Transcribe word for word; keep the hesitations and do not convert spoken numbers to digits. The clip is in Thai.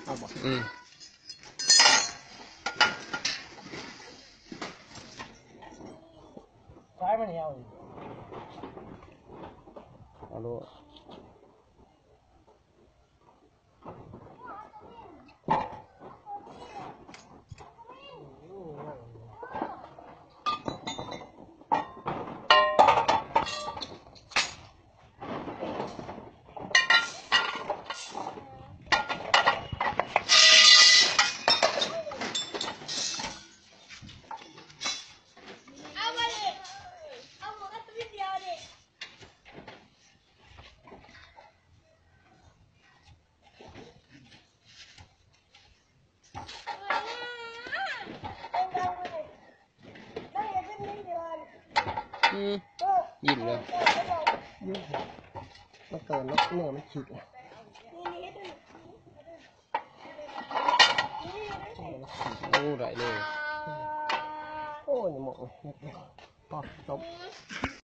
เอาบ่อืมซ้ายมันเหี่ยวเอาลูกยิ้มเลยยุ่งมันเกินแล้วเนื้อมันฉีกโอ้ไรเลยโอ้ยหมกพอจบ